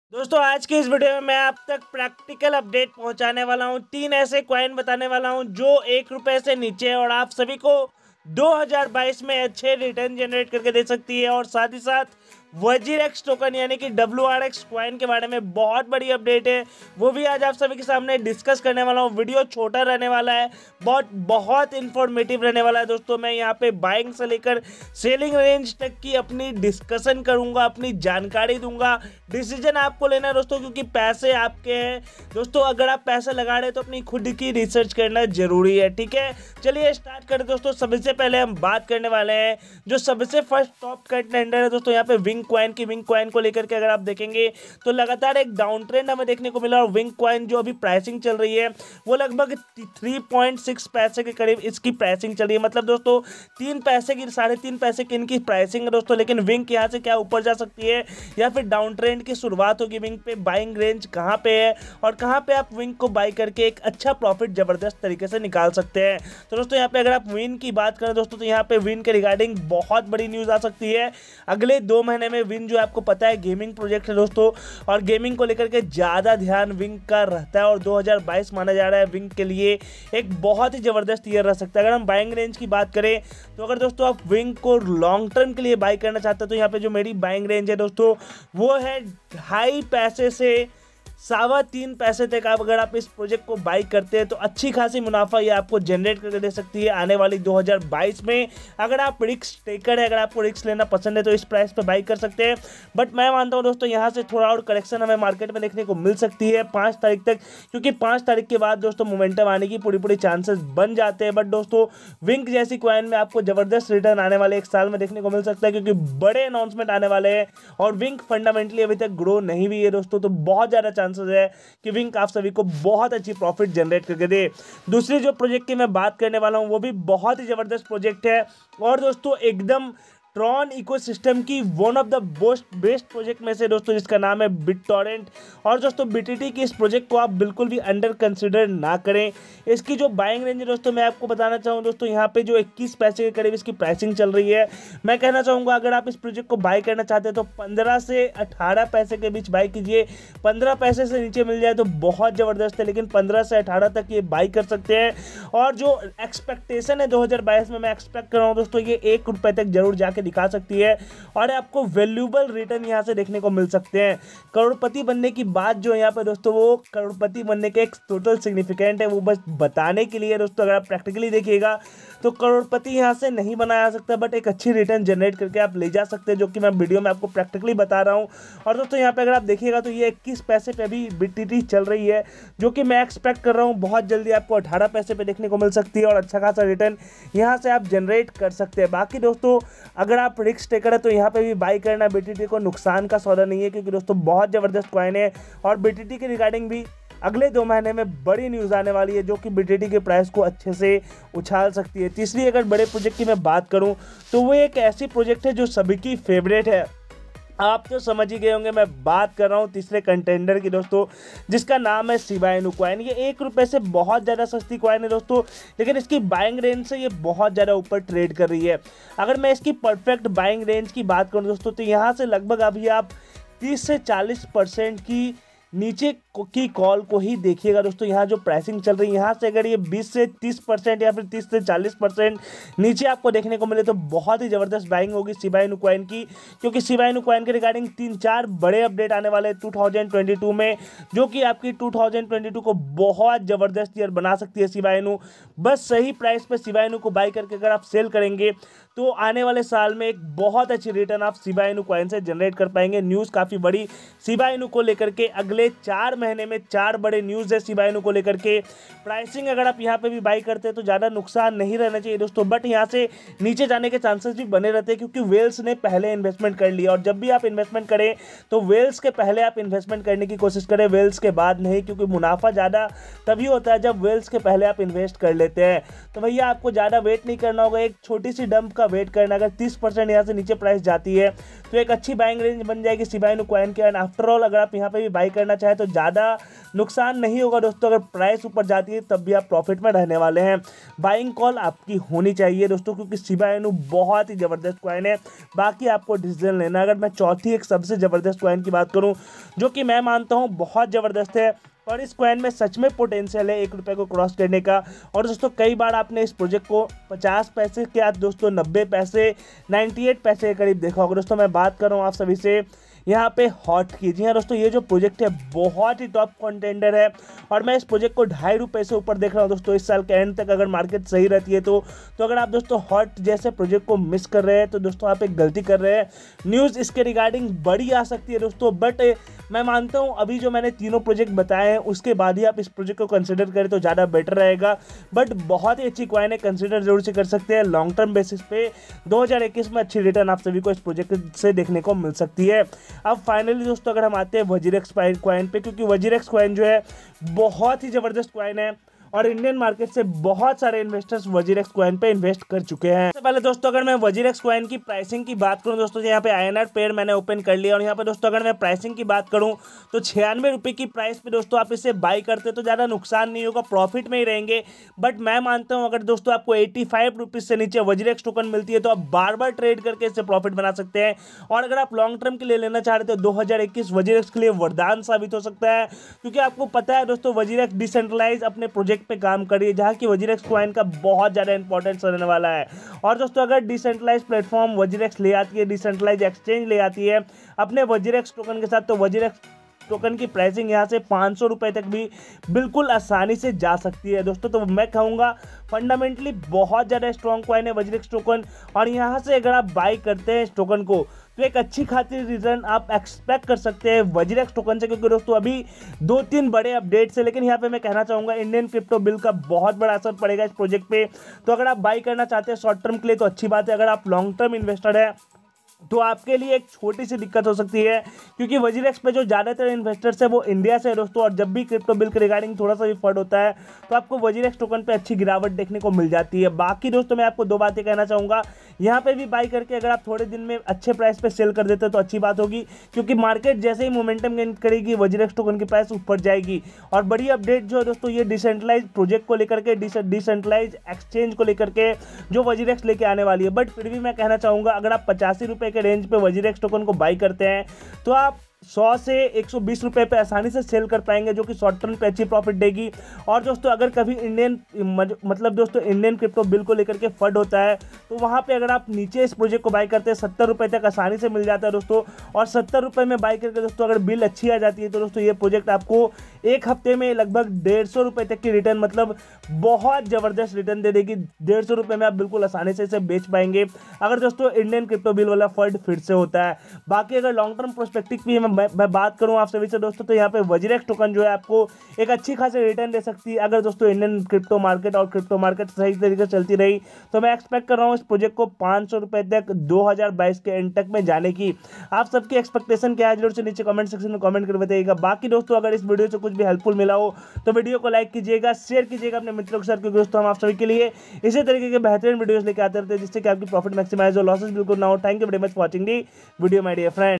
दोस्तों आज के इस वीडियो में मैं आप तक प्रैक्टिकल अपडेट पहुंचाने वाला हूं। 3 ऐसे कॉइन बताने वाला हूं जो 1 रुपए से नीचे और आप सभी को 2022 में अच्छे रिटर्न जनरेट करके दे सकती है। और साथ ही साथ वजीरेक्स टोकन यानी कि WRX कॉइन के बारे में बहुत बड़ी अपडेट है, वो भी आज आप सभी के सामने डिस्कस करने वाला हूँ। वीडियो छोटा रहने वाला है, बहुत इंफॉर्मेटिव रहने वाला है। दोस्तों मैं यहाँ पे बाइंग से लेकर सेलिंग रेंज तक की अपनी डिस्कशन करूंगा, अपनी जानकारी दूंगा। डिसीजन आपको लेना है दोस्तों, क्योंकि पैसे आपके हैं। दोस्तों अगर आप पैसे लगा रहे हैं तो अपनी खुद की रिसर्च करना जरूरी है, ठीक है। चलिए स्टार्ट करें दोस्तों। सबसे पहले हम बात करने वाले हैं जो सबसे फर्स्ट टॉप कंटेंडर है दोस्तों, यहाँ पे विंग कॉइन को लेकर के अगर आप देखेंगे तो लगातार एक डाउन ट्रेंड हमें देखने को मिला। और विंग कॉइन जो अभी प्राइसिंग चल रही है वो लगभग 3.6 पैसे के करीब इसकी प्राइसिंग चल रही है। मतलब दोस्तों 3 पैसे की 3.5 पैसे की इनकी प्राइसिंग है दोस्तों। लेकिन विंग यहाँ से क्या ऊपर जा सकती है या फिर डाउन ट्रेंड की शुरुआत होगी। विंग पे बाइंग रेंज कहाँ पे है और कहाँ पे आप विंग को बाई करके एक अच्छा प्रॉफिट जबरदस्त तरीके से निकाल सकते हैं। तो दोस्तों यहाँ पे अगर आप विन की बात करें दोस्तों, तो यहाँ पे विन के रिगार्डिंग बहुत बड़ी न्यूज़ आ सकती है। अगले 2 महीने में विन जो आपको पता है गेमिंग प्रोजेक्ट है दोस्तों, और गेमिंग को लेकर के ज़्यादा ध्यान विंग का रहता है। और 2022 माना जा रहा है विंग के लिए एक बहुत ही ज़बरदस्त ईयर रह सकता है। अगर हम बाइंग रेंज की बात करें तो अगर दोस्तों आप विंग को लॉन्ग टर्म के लिए बाई करना चाहते हैं तो यहाँ पे जो मेरी बाइंग रेंज है दोस्तों वो है 2.5 पैसे से 3.25 पैसे तक। आप अगर आप इस प्रोजेक्ट को बाई करते हैं तो अच्छी खासी मुनाफा ये आपको जनरेट करके दे सकती है आने वाली 2022 में। अगर आप रिस्क टेकर है, अगर आपको रिस्क लेना पसंद है तो इस प्राइस पे बाई कर सकते हैं। बट मैं मानता हूं दोस्तों यहाँ से थोड़ा और करेक्शन हमें मार्केट में देखने को मिल सकती है 5 तारीख तक, क्योंकि 5 तारीख के बाद दोस्तों मोमेंटम आने की पूरी चांसेस बन जाते हैं। बट दोस्तों विंग जैसी कॉइन में आपको जबरदस्त रिटर्न आने वाले 1 साल में देखने को मिल सकता है, क्योंकि बड़े अनाउंसमेंट आने वाले हैं और विंग फंडामेंटली अभी तक ग्रो नहीं हुई है दोस्तों। तो बहुत ज़्यादा चांसेस है कि विंग आप सभी को बहुत अच्छी प्रॉफिट जनरेट करके दे। दूसरी जो प्रोजेक्ट की मैं बात करने वाला हूं वो भी बहुत ही जबरदस्त प्रोजेक्ट है और दोस्तों एकदम ट्रॉन इकोसिस्टम की one of the best project में से दोस्तों, जिसका नाम है बिटटॉरेंट। और दोस्तों BTT की इस प्रोजेक्ट को आप बिल्कुल भी अंडर कंसिडर ना करें। इसकी जो बाइंग रेंज है दोस्तों मैं आपको बताना चाहूँ दोस्तों, यहाँ पे जो 21 पैसे के करीब इसकी प्राइसिंग चल रही है। मैं कहना चाहूँगा अगर आप इस प्रोजेक्ट को बाई करना चाहते हैं तो 15 से 18 पैसे के बीच बाई कीजिए। 15 पैसे से नीचे मिल जाए तो बहुत ज़बरदस्त है, लेकिन 15 से 18 तक ये बाई कर सकते हैं। और जो एक्सपेक्टेशन है 2022 में मैं एक्सपेक्ट कर रहा हूँ दोस्तों ये 1 रुपये तक जरूर जाके दिखा सकती है और आपको वैल्यूएबल रिटर्न यहां से देखने को मिल सकते हैं। करोड़पति बनने की बात जो है यहाँ पे दोस्तों, वो करोड़पति बनने के एक टोटल सिग्निफिकेंट है, वो बस बताने के लिए दोस्तों। अगर आप प्रैक्टिकली देखिएगा तो करोड़पति यहां से नहीं बनाया सकता, बट एक अच्छी रिटर्न जनरेट करके आप ले जा सकते हैं, जो कि मैं वीडियो में आपको प्रैक्टिकली बता रहा हूं। और दोस्तों यहाँ पे अगर आप देखिएगा तो ये 21 पैसे पे भी BTT चल रही है, जो कि मैं एक्सपेक्ट कर रहा हूँ बहुत जल्दी आपको 18 पैसे पे देखने को मिल सकती है और अच्छा खासा रिटर्न यहाँ से आप जनरेट कर सकते हैं। बाकी दोस्तों अगर आप रिस्क टेकर है तो यहाँ पे भी बाई करना BTT को नुकसान का सौदा नहीं है, क्योंकि दोस्तों बहुत ज़बरदस्त कॉइन है। और BTT के रिगार्डिंग भी अगले 2 महीने में बड़ी न्यूज़ आने वाली है, जो कि BTT के प्राइस को अच्छे से उछाल सकती है। तीसरी अगर बड़े प्रोजेक्ट की मैं बात करूँ तो वो एक ऐसी प्रोजेक्ट है जो सभी की फेवरेट है। आप तो समझ ही गए होंगे मैं बात कर रहा हूँ तीसरे कंटेंडर की दोस्तों, जिसका नाम है शिबा इनू कॉइन। ये 1 रुपये से बहुत ज़्यादा सस्ती कॉइन है दोस्तों, लेकिन इसकी बाइंग रेंज से ये बहुत ज़्यादा ऊपर ट्रेड कर रही है। अगर मैं इसकी परफेक्ट बाइंग रेंज की बात करूँ दोस्तों तो यहाँ से लगभग अभी आप 30 से 40% की नीचे की कॉल को ही देखिएगा दोस्तों। यहाँ जो प्राइसिंग चल रही है यहाँ से अगर ये 20 से 30% या फिर 30 से 40% नीचे आपको देखने को मिले तो बहुत ही ज़बरदस्त बाइंग होगी शिबा इनू कॉइन की, क्योंकि शिबा इनू कॉइन के रिगार्डिंग 3-4 बड़े अपडेट आने वाले 2022 में, जो कि आपकी 2022 को बहुत ज़बरदस्त ईयर बना सकती है शिबा इनू। बस सही प्राइस पर शिबा इनू को बाई करके अगर आप सेल करेंगे तो आने वाले साल में एक बहुत अच्छी रिटर्न आप शिबा इनू कॉइन से जनरेट कर पाएंगे। न्यूज़ काफ़ी बड़ी शिबा इनू को लेकर के, अगले 4 महीने में 4 बड़े न्यूज़ है शिबा इनू को लेकर के। प्राइसिंग अगर आप यहाँ पे भी बाई करते हैं तो ज़्यादा नुकसान नहीं रहना चाहिए दोस्तों, बट यहाँ से नीचे जाने के चांसेस भी बने रहते हैं, क्योंकि वेल्स ने पहले इन्वेस्टमेंट कर लिया। और जब भी आप इन्वेस्टमेंट करें तो वेल्स के पहले आप इन्वेस्टमेंट करने की कोशिश करें, वेल्स के बाद नहीं, क्योंकि मुनाफा ज़्यादा तभी होता है जब वेल्स के पहले आप इन्वेस्ट कर लेते हैं। तो भैया आपको ज़्यादा वेट नहीं करना होगा, एक छोटी सी डंप का वेट करना। अगर 30% यहाँ से नीचे प्राइस जाती है तो एक अच्छी बाइंग रेंज बन जाएगी शिबा इनू कॉइन के। एंड आफ्टर ऑल अगर आप यहाँ पे भी बाई करना चाहें तो ज़्यादा नुकसान नहीं होगा दोस्तों। अगर प्राइस ऊपर जाती है तब भी आप प्रॉफिट में रहने वाले हैं। बाइंग कॉल आपकी होनी चाहिए दोस्तों, क्योंकि शिबा इनू बहुत ही ज़बरदस्त कॉइन है। बाकी आपको डिसीजन लेना। अगर मैं चौथी एक सबसे ज़बरदस्त कॉइन की बात करूँ, जो कि मैं मानता हूँ बहुत ज़बरदस्त है और इस कॉइन में सच में पोटेंशियल है 1 रुपये को क्रॉस करने का। और दोस्तों कई बार आपने इस प्रोजेक्ट को 50 पैसे के आज दोस्तों 90 पैसे 98 पैसे के करीब देखा होगा। दोस्तों मैं बात कर रहा हूँ आप सभी से यहाँ पे हॉट की। जी हाँ दोस्तों, ये जो प्रोजेक्ट है बहुत ही टॉप कंटेंडर है और मैं इस प्रोजेक्ट को 2.5 रुपये से ऊपर देख रहा हूँ दोस्तों। इस साल के एंड तक अगर मार्केट सही रहती है तो अगर आप दोस्तों हॉट जैसे प्रोजेक्ट को मिस कर रहे हैं तो दोस्तों आप एक गलती कर रहे हैं। न्यूज़ इसके रिगार्डिंग बड़ी आ सकती है दोस्तों, बट मैं मानता हूँ अभी जो मैंने तीनों प्रोजेक्ट बताए हैं उसके बाद ही आप इस प्रोजेक्ट को कंसिडर करें तो ज़्यादा बेटर रहेगा। बट बहुत ही अच्छी कॉइन है, कंसिडर जरूर से कर सकते हैं। लॉन्ग टर्म बेसिस पे 2021 में अच्छी रिटर्न आप सभी को इस प्रोजेक्ट से देखने को मिल सकती है। अब फाइनली दोस्तों अगर हम आते हैं वजीरेक्स कॉइन पे, क्योंकि वजीरेक्स कॉइन जो है बहुत ही ज़बरदस्त कॉइन है और इंडियन मार्केट से बहुत सारे इन्वेस्टर्स वजीरेक्स कॉइन पे इन्वेस्ट कर चुके हैं। सबसे पहले दोस्तों अगर मैं वजीरेक्स कॉइन की प्राइसिंग की बात करूं दोस्तों, यहाँ पे INR पेयर मैंने ओपन कर लिया और यहाँ पे दोस्तों अगर मैं प्राइसिंग की बात करूं तो 96 रुपये की प्राइस पे दोस्तों आप इसे बाई करते तो ज़्यादा नुकसान नहीं होगा, प्रॉफिट में ही रहेंगे। बट मैं मानता हूँ अगर दोस्तों आपको 85 रुपीज़ से नीचे वजीरेक्स टोकन मिलती है तो आप बार बार ट्रेड करके इससे प्रॉफिट बना सकते हैं। और अगर आप लॉन्ग टर्म के लिए लेना चाह रहे हो तो 2021 वजीरेक्स के लिए वरदान साबित हो सकता है, क्योंकि आपको पता है दोस्तों वजीरेक्स डिसेंट्रलाइज अपने प्रोजेक्ट पे काम कर रही है जहाँ की वजीरेक्स कॉइन का बहुत ज़्यादा इंपॉर्टेंस रहने वाला है। और दोस्तों अगर डिसेंट्रलाइज प्लेटफॉर्म वजीरेक्स ले आती है, डिसेंट्रलाइज एक्सचेंज ले आती है अपने वजीरेक्स टोकन के साथ, तो वजीरेक्स टोकन की प्राइसिंग यहाँ से 500 रुपये तक भी बिल्कुल आसानी से जा सकती है दोस्तों। तो मैं कहूँगा फंडामेंटली बहुत ज़्यादा स्ट्रॉन्ग कॉइन है वजीरेक्स टोकन। और यहाँ से अगर आप बाई करते हैं इस टोकन को तो एक अच्छी खासी रिटर्न आप एक्सपेक्ट कर सकते हैं वजीरेक्स टोकन से, क्योंकि दोस्तों अभी 2-3 बड़े अपडेट्स है। लेकिन यहाँ पे मैं कहना चाहूँगा इंडियन क्रिप्टो बिल का बहुत बड़ा असर पड़ेगा इस प्रोजेक्ट पे। तो अगर आप बाई करना चाहते हैं शॉर्ट टर्म के लिए तो अच्छी बात है। अगर आप लॉन्ग टर्म इन्वेस्टर है तो आपके लिए एक छोटी सी दिक्कत हो सकती है, क्योंकि वजीरेक्स पे जो ज़्यादातर इन्वेस्टर्स है वो इंडिया से है दोस्तों। और जब भी क्रिप्टो बिल के रिगार्डिंग थोड़ा सा भी फंड होता है तो आपको वजीरेक्स टोकन पे अच्छी गिरावट देखने को मिल जाती है। बाकी दोस्तों मैं आपको 2 बातें कहना चाहूँगा, यहाँ पे भी बाई करके अगर आप थोड़े दिन में अच्छे प्राइस पे सेल कर देते हैं तो अच्छी बात होगी, क्योंकि मार्केट जैसे ही मोमेंटम गेन करेगी वजीरेक्स टोकन की प्राइस ऊपर जाएगी। और बड़ी अपडेट जो है दोस्तों ये डिसेंट्रलाइज प्रोजेक्ट को लेकर के, डिसेंट्रलाइज एक्सचेंज को लेकर के जो वजीरेक्स लेके आने वाली है। बट फिर भी मैं कहना चाहूँगा अगर आप 85 रुपये के रेंज पे वजीरेक्स टोकन को बाई करते हैं तो आप 100 से 120 रुपये पे आसानी से सेल कर पाएंगे, जो कि शॉर्ट टर्म पे अच्छी प्रॉफिट देगी। और दोस्तों अगर कभी इंडियन क्रिप्टो बिल को लेकर के फंड होता है तो वहाँ पे अगर आप नीचे इस प्रोजेक्ट को बाई करते हैं 70 रुपये तक आसानी से मिल जाता है दोस्तों। और 70 रुपये में बाई करके दोस्तों अगर बिल अच्छी आ जाती है तो दोस्तों ये प्रोजेक्ट आपको एक हफ्ते में लगभग 150 रुपये तक की रिटर्न, मतलब बहुत ज़बरदस्त रिटर्न दे देगी। 150 रुपये में आप बिल्कुल आसानी से इसे बेच पाएंगे अगर दोस्तों इंडियन क्रिप्टो बिल वाला फंड फिर से होता है। बाकी अगर लॉन्ग टर्म प्रोस्पेक्टिव की मैं बात करूं आप सभी से दोस्तों तो यहाँ पे वजीरेक्स टोकन जो है आपको एक अच्छी खासी रिटर्न दे सकती है अगर दोस्तों इंडियन क्रिप्टो मार्केट और क्रिप्टो मार्केट सही तरीके से चलती रही। तो मैं एक्सपेक्ट कर रहा हूँ इस प्रोजेक्ट को 500 रुपये तक 2022 के एंड तक में जाने की। आप सबकी एक्सपेक्टेशन क्या है जरूर से नीचे कमेंट सेक्शन में कमेंट कर बताइएगा। बाकी दोस्तों अगर इस वीडियो से कुछ भी हेल्पफुल मिला हो तो वीडियो को लाइक कीजिएगा, शेयर कीजिएगा अपने मित्रों के साथ, क्योंकि दोस्तों हम आप सभी के लिए इसी तरीके के बेहतरीन वीडियोस लेके आते रहते हैं जिससे कि आपकी प्रॉफिट मैक्सिमाइज हो, लॉसेस बिल्कुल ना हो। Thank you very much for watching the video my dear friend.